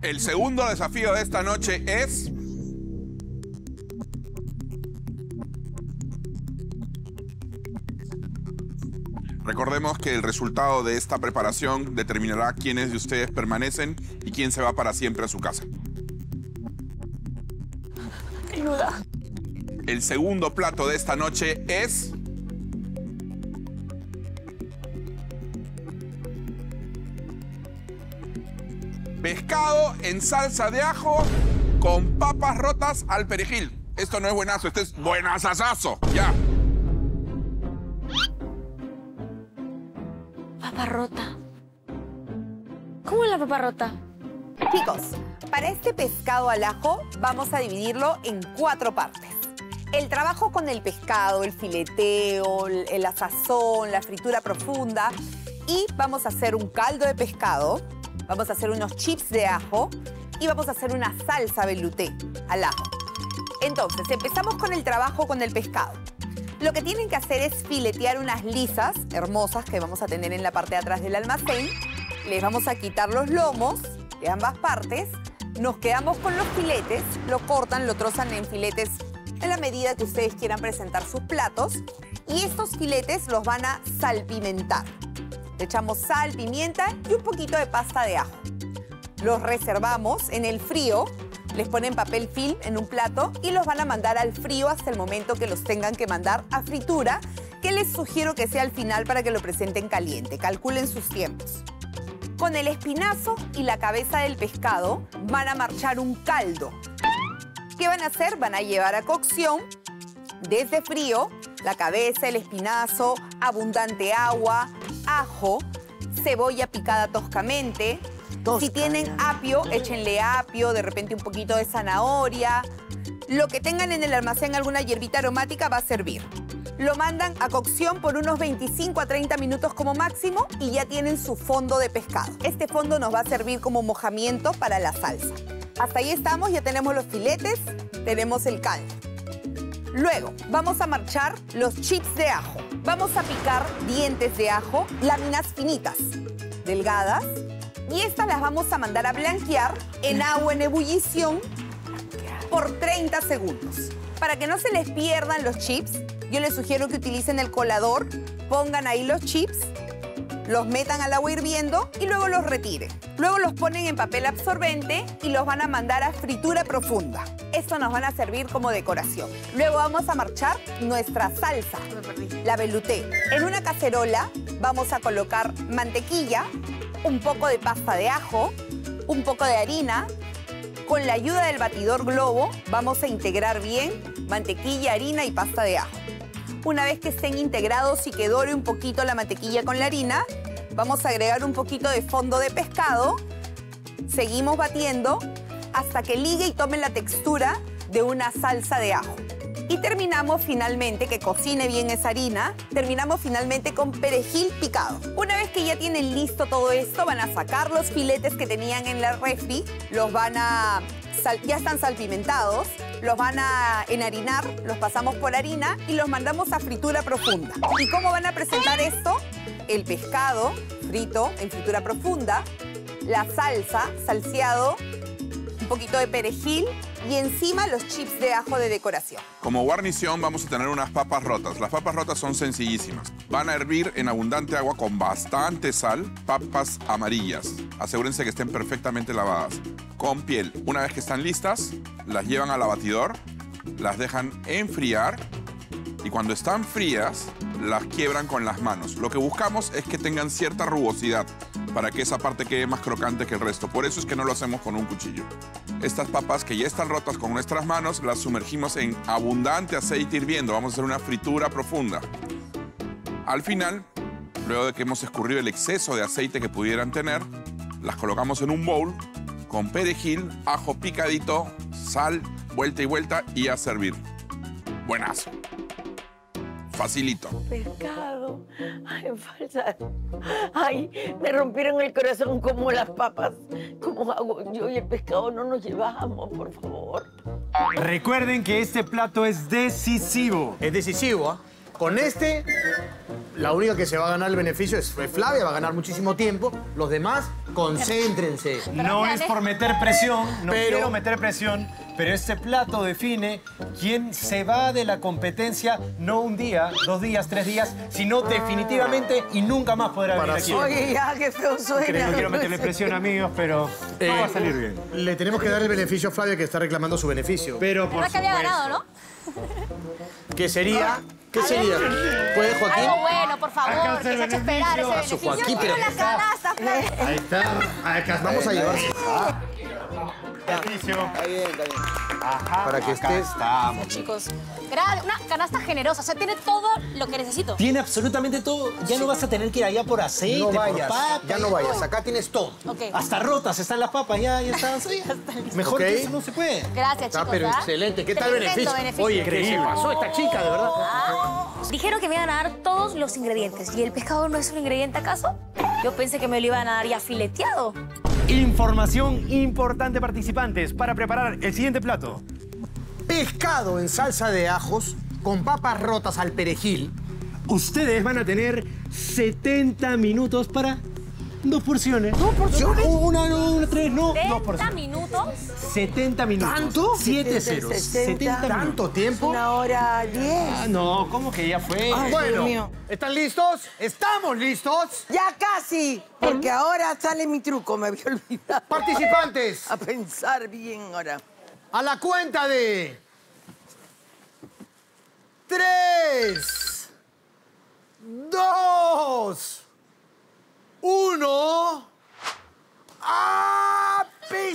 El segundo desafío de esta noche es... Recordemos que el resultado de esta preparación determinará quiénes de ustedes permanecen y quién se va para siempre a su casa. Ayuda. El segundo plato de esta noche es... pescado en salsa de ajo con papas rotas al perejil. Esto no es buenazo, esto es buenazazazo. Ya. Papa rota. ¿Cómo es la papa rota? Chicos, para este pescado al ajo vamos a dividirlo en 4 partes. El trabajo con el pescado, el fileteo, la sazón, la fritura profunda. Y vamos a hacer un caldo de pescado, vamos a hacer unos chips de ajo y vamos a hacer una salsa velouté al ajo. Entonces, empezamos con el trabajo con el pescado. Lo que tienen que hacer es filetear unas lisas hermosas que vamos a tener en la parte de atrás del almacén. Les vamos a quitar los lomos de ambas partes. Nos quedamos con los filetes, lo cortan, lo trozan en filetes en la medida que ustedes quieran presentar sus platos. Y estos filetes los van a salpimentar. Le echamos sal, pimienta y un poquito de pasta de ajo. Los reservamos en el frío. Les ponen papel film en un plato y los van a mandar al frío hasta el momento que los tengan que mandar a fritura, que les sugiero que sea al final para que lo presenten caliente. Calculen sus tiempos. Con el espinazo y la cabeza del pescado van a marchar un caldo. ¿Qué van a hacer? Van a llevar a cocción desde frío la cabeza, el espinazo, abundante agua, ajo, cebolla picada toscamente. Si tienen apio, échenle apio, de repente un poquito de zanahoria. Lo que tengan en el almacén, alguna hierbita aromática, va a servir. Lo mandan a cocción por unos 25 a 30 minutos como máximo y ya tienen su fondo de pescado. Este fondo nos va a servir como mojamiento para la salsa. Hasta ahí estamos, ya tenemos los filetes, tenemos el caldo. Luego, vamos a marchar los chips de ajo. Vamos a picar dientes de ajo, láminas finitas, delgadas. Y estas las vamos a mandar a blanquear en agua en ebullición por 30 segundos. Para que no se les pierdan los chips, yo les sugiero que utilicen el colador, pongan ahí los chips, los metan al agua hirviendo y luego los retiren. Luego los ponen en papel absorbente y los van a mandar a fritura profunda. Esto nos van a servir como decoración. Luego vamos a marchar nuestra salsa, la velouté. En una cacerola vamos a colocar mantequilla, un poco de pasta de ajo, un poco de harina. Con la ayuda del batidor Globo vamos a integrar bien mantequilla, harina y pasta de ajo. Una vez que estén integrados y que dore un poquito la mantequilla con la harina, vamos a agregar un poquito de fondo de pescado. Seguimos batiendo hasta que ligue y tome la textura de una salsa de ajo. Y terminamos finalmente, que cocine bien esa harina, terminamos finalmente con perejil picado. Una vez que ya tienen listo todo esto, van a sacar los filetes que tenían en la refri, ya están salpimentados, los van a enharinar, los pasamos por harina y los mandamos a fritura profunda. ¿Y cómo van a presentar esto? El pescado frito en fritura profunda, la salsa, salseado, un poquito de perejil y encima los chips de ajo de decoración. Como guarnición vamos a tener unas papas rotas. Las papas rotas son sencillísimas. Van a hervir en abundante agua con bastante sal, papas amarillas. Asegúrense que estén perfectamente lavadas, con piel. Una vez que están listas, las llevan al abatidor, las dejan enfriar y cuando están frías, las quiebran con las manos. Lo que buscamos es que tengan cierta rugosidad para que esa parte quede más crocante que el resto. Por eso es que no lo hacemos con un cuchillo. Estas papas que ya están rotas con nuestras manos, las sumergimos en abundante aceite hirviendo. Vamos a hacer una fritura profunda. Al final, luego de que hemos escurrido el exceso de aceite que pudieran tener, las colocamos en un bowl con perejil, ajo picadito, sal, vuelta y vuelta y a servir. Buenazo. Facilito. Pescado. Ay, falsa. Ay, me rompieron el corazón como las papas. ¿Cómo hago yo y el pescado no nos llevamos, por favor? Recuerden que este plato es decisivo. Es decisivo, ¿ah? Con este la única que se va a ganar el beneficio es Flavia, va a ganar muchísimo tiempo. Los demás, concéntrense. No es por meter presión, no Pero- quiero meter presión, pero este plato define quién se va de la competencia, no un día, 2 días, 3 días, sino definitivamente y nunca más podrá venir aquí. Oye, ya, qué feo suena. No quiero meterle presión, amigos, pero no va a salir bien. Le tenemos que dar el beneficio a Flavia, que está reclamando su beneficio. Pero por ¿Verdad que había supuesto. ganado, no? ¿Qué sería? ¿Qué sería? ¿Puede, Joaquín? Algo bueno, por favor, Acá está que el se eche a esperar ese beneficio. beneficio. Joaquín, Yo pero- quiero las canastas, Flavia. Ahí está. Acá vamos a llevar Beneficio. Está bien, está bien. Ajá, para que acá estés... estamos. Chicos, una canasta generosa, o sea, tiene todo lo que necesito. Tiene absolutamente todo. Ya no vas a tener que ir allá por aceite, No por vayas, papa. ya no vayas. Acá tienes todo. Ok, Hasta rotas están las papas, ya están. Mejor Ok. que eso no se puede. gracias, Está chicos. pero ¿ah? excelente. ¿Qué tal Tremendo beneficio? Oye, ¿qué se pasó esta chica, de verdad? Dijeron que me iban a dar todos los ingredientes. ¿Y el pescado no es un ingrediente acaso? Yo pensé que me lo iban a dar ya fileteado. Información importante, participantes, para preparar el siguiente plato. Pescado en salsa de ajos con papas rotas al perejil. Ustedes van a tener 70 minutos para 2 porciones. ¿2 porciones? Una, 3, no, 2 30 porciones. minutos. 70 minutos. ¿Tanto? 7 ceros. 70 minutos. ¿Tanto tiempo? 1:10. Ah, no, ¿cómo que ya fue? Ay, Bueno, Dios mío. ¿están listos? ¿Estamos listos? Ya casi, porque ahora sale mi truco, me había olvidado. Participantes, A pensar bien ahora. a la cuenta de... 3, 2, 1... ¡Ah!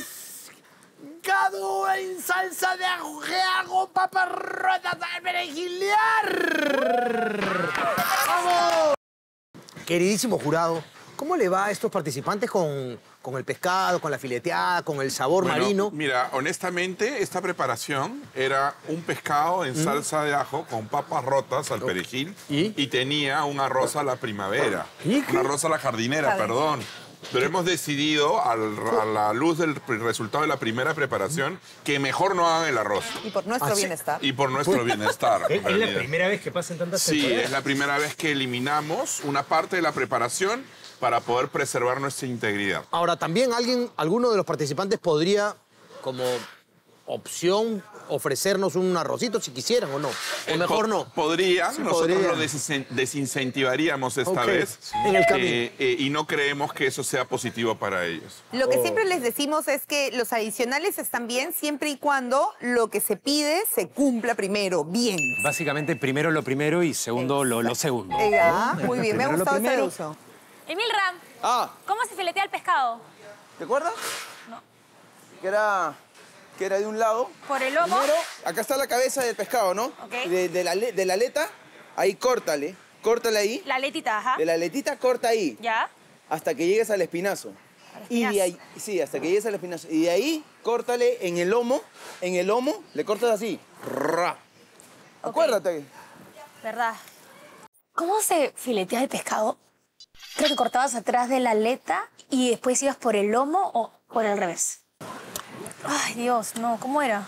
Pescado en salsa de ajo, papas rotas al perejilear. ¡Vamos! Queridísimo jurado, ¿cómo le va a estos participantes con el pescado, con la fileteada, con el sabor Bueno, marino? mira, honestamente, esta preparación era un pescado en salsa de ajo con papas rotas al perejil ¿Y? tenía un arroz a la primavera. ¿Y qué? Un arroz a la jardinera, perdón. Pero hemos decidido, a la luz del resultado de la primera preparación, que mejor no hagan el arroz. Y por nuestro bienestar. Y por nuestro bienestar. en Es la realidad. primera vez que pasan tantas Sí, temporadas. es la primera vez que eliminamos una parte de la preparación para poder preservar nuestra integridad. Ahora, también alguno de los participantes podría, como opción, ofrecernos un arrocito si quisieran o no. O mejor no. Podrían, Sí, nosotros podrían. lo desincentivaríamos esta Ok, vez. en el camino. Y no creemos que eso sea positivo para ellos. Lo que siempre les decimos es que los adicionales están bien siempre y cuando lo que se pide se cumpla primero, bien. Básicamente, primero lo primero y segundo lo segundo. Muy bien, me ha Primero lo gustado ese primero. uso. Emil Ram, Ah, ¿cómo se filetea el pescado? ¿te acuerdas? No. Que era de un lado. ¿Por el lomo? Primero, acá está la cabeza del pescado, ¿no? Ok. De la aleta, ahí córtale. Córtale ahí. La letita, ajá. De la aletita corta ahí. ¿Ya? Hasta que llegues al espinazo. Y de ahí, sí, hasta que llegues al espinazo. Y de ahí, córtale en el lomo, le cortas así. Ra. Ok. Acuérdate. ¿Verdad? ¿Cómo se filetea el pescado? Creo que cortabas atrás de la aleta y después ibas por el lomo o por el revés. Ay, Dios, no, ¿cómo era?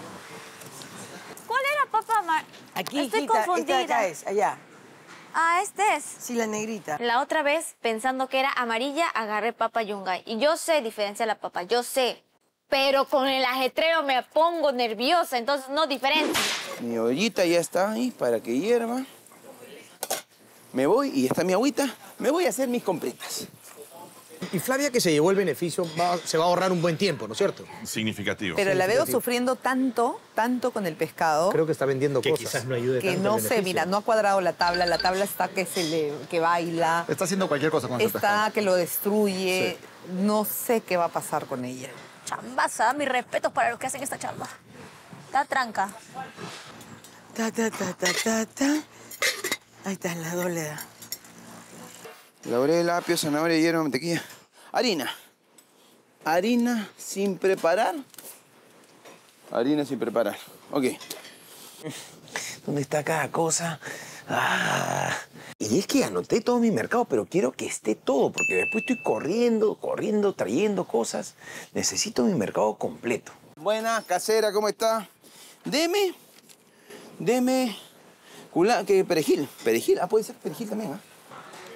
¿Cuál era, papá? Aquí, Estoy hijita, confundida. esta de acá es, allá. Ah, este es. Sí, la negrita. La otra vez, pensando que era amarilla, agarré papa yungay. Y yo sé diferenciar la papa, yo sé. Pero con el ajetreo me pongo nerviosa, entonces no diferencio. Mi ollita ya está ahí para que hierva. Me voy y está mi agüita. Me voy a hacer mis compritas. Y Flavia, que se llevó el beneficio, se va a ahorrar un buen tiempo, ¿no es cierto? Significativo. Pero la veo significativo. sufriendo tanto con el pescado. Creo que está vendiendo Que cosas. quizás no ayude Que tanto no el sé, beneficio. mira, no ha cuadrado la tabla está que baila, Está haciendo cualquier cosa con ese pescado. está que lo destruye, no sé qué va a pasar con ella. Chambaza, mis respetos para los que hacen esta chamba. Está tranca. Ta, ta, ta, ta, ta, ta. Ahí está, la doble da. Laurel, apio, zanahoria, hierba, mantequilla. Harina. Harina sin preparar. Harina sin preparar. Ok. ¿Dónde está cada cosa? Ah. Y es que anoté todo mi mercado, pero quiero que esté todo, porque después estoy corriendo, trayendo cosas. Necesito mi mercado completo. Buenas, casera, ¿cómo está? Deme. Perejil. Perejil, puede ser perejil también, ¿ah?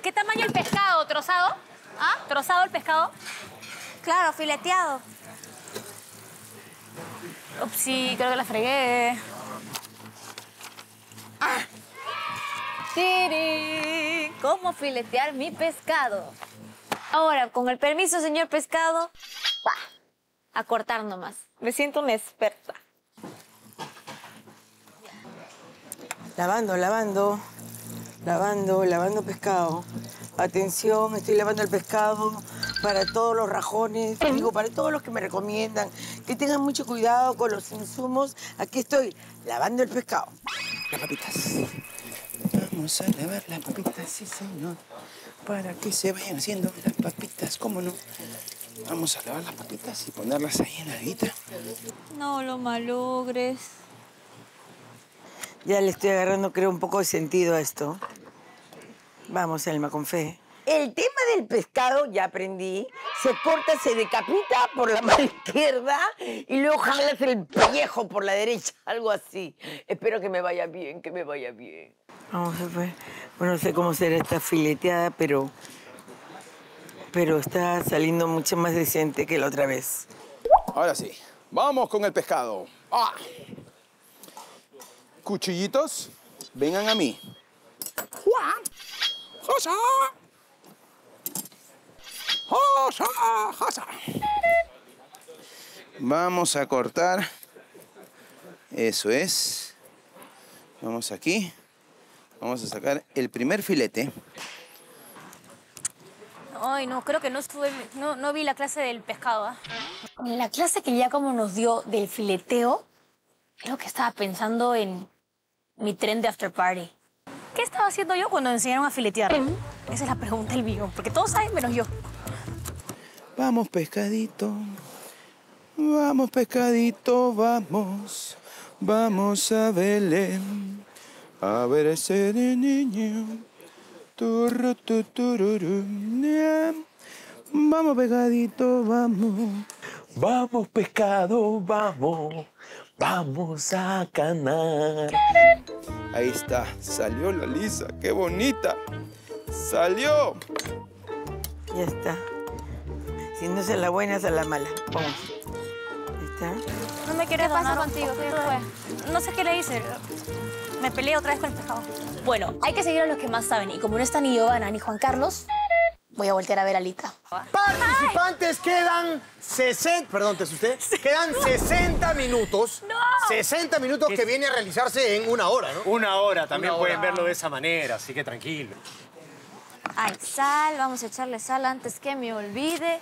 ¿Qué tamaño el pescado? ¿Trozado? ¿Ah? ¿Trozado el pescado? Claro, fileteado. Ups, sí, creo que la fregué. ¡Tiri! ¿Cómo filetear mi pescado? Ahora, con el permiso, señor pescado, a cortar nomás. Me siento una experta. Lavando pescado. Atención, estoy lavando el pescado para todos los rajones, digo, para todos los que me recomiendan que tengan mucho cuidado con los insumos. Aquí estoy, lavando el pescado. Las papitas. Vamos a lavar las papitas, sí, señor. Para que se vayan haciendo las papitas, ¿cómo no? Vamos a lavar las papitas y ponerlas ahí en la aguita. No lo malogres. Ya le estoy agarrando, creo, un poco de sentido a esto. Vamos, Elma, con fe. El tema del pescado, ya aprendí, se corta, se decapita por la mano izquierda y luego jalas el pellejo por la derecha, algo así. Espero que me vaya bien, que me vaya bien. Vamos a ver. Bueno, no sé cómo será esta fileteada, pero está saliendo mucho más decente que la otra vez. Ahora sí, vamos con el pescado. ¡Ah! Cuchillitos, vengan a mí. ¡Juan! ¡Josa! ¡Josa! ¡Josa! Vamos a cortar. Eso es. Vamos aquí. Vamos a sacar el primer filete. Ay, no, creo que no vi la clase del pescado. ¿Ah? En la clase que ya como nos dio del fileteo, creo que estaba pensando en mi tren de after party. ¿Qué estaba haciendo yo cuando me enseñaron a filetear? Esa es la pregunta del millón, porque todos saben menos yo. Vamos, pescadito. Vamos, pescadito, vamos. Vamos a Belén. A ver ese niño. Vamos, pescadito, vamos. Vamos, pescado, vamos. Vamos a ganar. Ahí está, salió la lisa, qué bonita. ¡Salió! Ya está. Si no es a la buena, es a la mala. Vamos. Ahí está. No me quieres ¿Qué pasa donar contigo? un ¿Qué poquito fue? No sé qué le hice. Me peleé otra vez con el pescado. Bueno, hay que seguir a los que más saben. Y como no está ni Giovanna ni Juan Carlos, voy a voltear a ver a Lita. Participantes, quedan 60... Perdón, ¿te asusté? Quedan 60 minutos. ¡No! 60 minutos que viene a realizarse en una hora, ¿no? Una hora, también Una pueden hora. verlo de esa manera, así que tranquilo. Ay, sal, vamos a echarle sal antes que me olvide.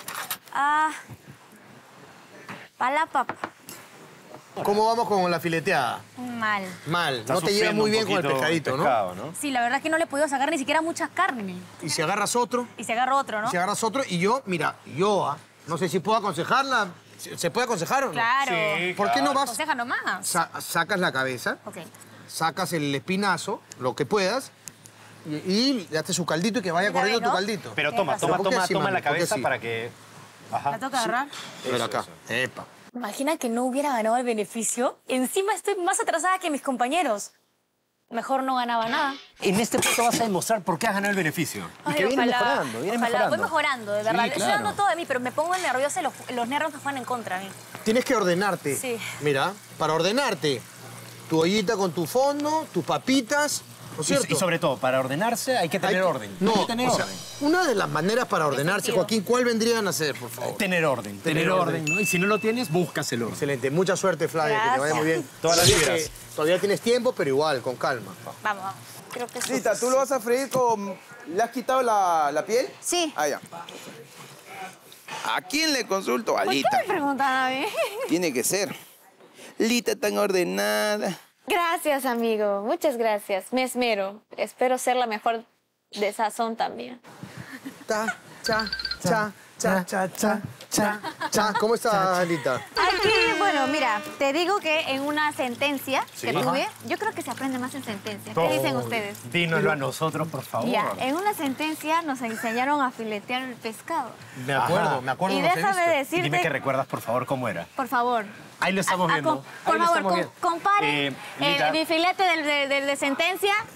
Pa' la papa. ¿Cómo vamos con la fileteada? Mal. Mal. Está No te lleva sufriendo muy un bien con el poquito pescadito, pescado, ¿no? Sí, la verdad es que no le he podido sacar ni siquiera mucha carne. Y si agarras otro, Y se agarra otro, ¿no? si agarras otro, y yo, mira, no sé si puedo aconsejarla. ¿Se puede aconsejar o no? Claro. Sí, ¿Por qué no vas? Aconseja nomás. Sacas la cabeza, Ok. sacas el espinazo, lo que puedas, y le haces su caldito y que vaya Mira, corriendo ¿no? tu caldito. Pero Tienes razón. ¿Por qué así, toma mami? la ¿Por qué cabeza así? para que... Ajá. ¿La toca agarrar? Ven acá. Epa. Imagina que no hubiera ganado el beneficio. Encima estoy más atrasada que mis compañeros. Mejor no ganaba nada. En este punto vas a demostrar por qué has ganado el beneficio. Ay, que viene ojalá, mejorando, viene ojalá. mejorando. Voy mejorando, de verdad. Sí, Estoy claro. dando todo de mí, pero me pongo nerviosa y los nervios me juegan en contra a mí. Tienes que ordenarte. Sí. Mira, para ordenarte, tu ollita con tu fondo, tus papitas, ¿no es cierto? Y sobre todo, para ordenarse hay que tener orden. No, Hay que tener o sea, orden. una de las maneras para ordenarse, sentido. Joaquín, ¿cuál vendrían a ser, por favor? Tener orden. Tener orden, ¿no? Y si no lo tienes, buscas el orden. Excelente. Mucha suerte, Flavia, que te vaya muy bien. Todas las Sé vibras. que Todavía tienes tiempo, pero igual, con calma. Vamos, vamos. Creo que eso. Lita, ¿tú lo vas a freír con... ¿Le has quitado la piel? Sí. Ah, ya. ¿A quién le consulto? A ¿Por qué Lita. me preguntan a mí? Tiene que ser. Lita tan ordenada. Gracias, amigo. Muchas gracias. Me esmero. Espero ser la mejor de sazón también. Ta, cha, cha, cha, cha, cha, cha, cha. ¿Cómo está, Alita? Aquí, bueno, mira, te digo que en una sentencia que tuve, yo creo que se aprende más en sentencia. ¿Qué dicen ustedes? Dínoslo a nosotros, por favor. Ya, en una sentencia nos enseñaron a filetear el pescado. Me acuerdo, Y déjame decirte, Dime que recuerdas, por favor, cómo era. por favor. Ahí lo estamos viendo. Por Ahí lo favor, estamos viendo. comparen Lita. mi filete del de sentencia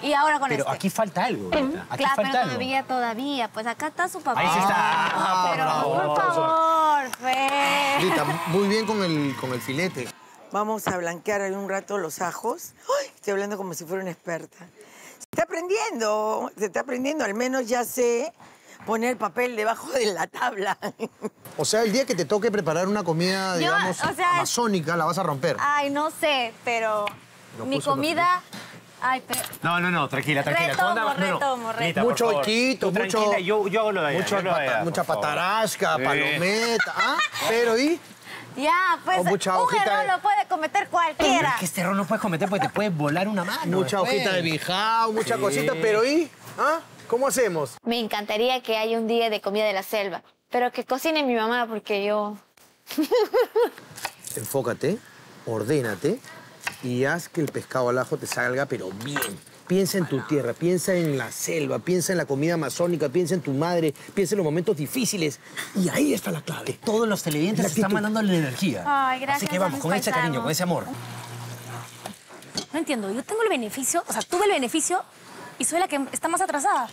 Y ahora con Pero este. aquí falta algo, Lita. Aquí Claro, falta pero algo. todavía. Pues acá está su papá. Ahí sí está. Pero, por favor, Fe. Lita, muy bien con el filete. Vamos a blanquear ahí un rato los ajos. ¡Ay! Estoy hablando como si fuera una experta. Se está aprendiendo. Al menos ya sé poner papel debajo de la tabla. O sea, el día que te toque preparar una comida, digamos, o sea, amazónica, la vas a romper. Ay, no sé, pero No mi puso comida... Ay, pero... No, tranquila. Retomo. Lita, Mucho por favor. oquito, Tú mucho... tranquila, yo hago lo de allá. yo lo de allá, mucha por favor. patarasca, Sí. palometa. ¿Ah? Pero, ¿y? Ya, pues O mucha un hojita error de- lo puede cometer cualquiera. Es que este error no puedes cometer porque te puede volar una mano. Mucha después. hojita de bijao, mucha Sí. cosita, pero ¿y? ¿Ah? ¿Cómo hacemos? Me encantaría que haya un día de comida de la selva, pero que cocine mi mamá porque yo... Enfócate, ordénate y haz que el pescado al ajo te salga, pero bien. Piensa en tu tierra, piensa en la selva, piensa en la comida amazónica, piensa en tu madre, piensa en los momentos difíciles. Y ahí está la clave. Todos los televidentes La están actitud. mandando la energía. Ay, gracias Así que a vamos, mis con ese paisanos. cariño, con ese amor. No entiendo, yo tengo el beneficio, o sea, tuve el beneficio y soy la que está más atrasada.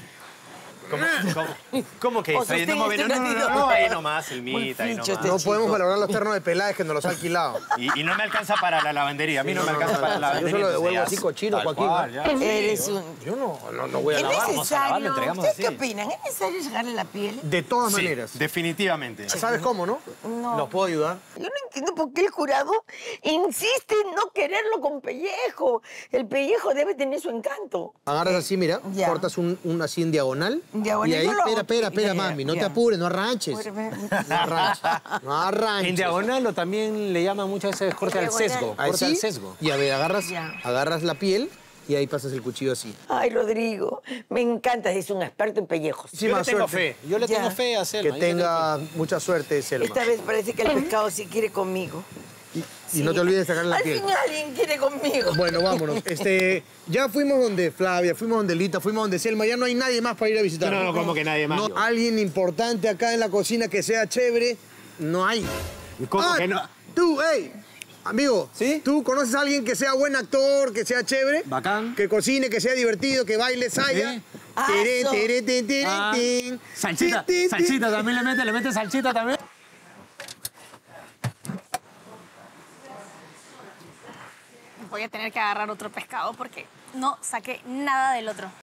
¿Cómo que? O sea, No, usted no, este no, ahí nomás, el mita, ahí Muy ficho nomás. este No chico. podemos valorar los ternos de Peláez que nos los ha alquilado. Y no me alcanza para la lavandería. A mí no me alcanza para la Yo lavandería. se lo devuelvo entonces así ya, cochino, tal Joaquín. cual, ya. Eres un... Yo no voy a ¿Es lavar. vamos a lavar, lo necesario? entregamos ¿Ustedes qué así. opinan? ¿Es necesario sacarle la piel? De todas Sí, maneras. definitivamente. ¿Sabes cómo, no? No. ¿Los puedo ayudar? Yo no entiendo por qué el jurado insiste en no quererlo con pellejo. El pellejo debe tener su encanto. Agarras así, mira, Ya. cortas un así en diagonal. Diagonal, Y ahí, yo lo hago. espera, Ya, mami, no ya. te apures, no arranches. No arranches. No arranches. En diagonal o también le llaman muchas veces corte al Diagonal. sesgo. Corte al Así, sesgo. y a ver, Ya. agarras la piel y ahí pasas el cuchillo así. Ay, Rodrigo, me encanta, es un experto en pellejos. Yo le tengo fe. Yo le Ya. tengo fe a Selma. Que yo le tengo tenga mucha suerte, Selma. Esta vez parece que el pescado sí quiere conmigo. Y no te olvides de sacarle la Al piel. fin alguien quiere conmigo. Bueno, vámonos. Ya fuimos donde Flavia, fuimos donde Lita, fuimos donde Selma. Ya no hay nadie más para ir a visitar. No, como que nadie más. No, alguien importante acá en la cocina que sea chévere, no hay. ¿Cómo que no? Tú, hey, amigo. ¿Sí? ¿Tú conoces a alguien que sea buen actor, que sea chévere? Bacán. Que cocine, que sea divertido, que baile, saya. ¿Sí? Tere, Aso. tere, tere, tere, Ah, tin. salsita, Tin, tin, tin. salsita también le mete salsita también. Voy a tener que agarrar otro pescado porque no saqué nada del otro.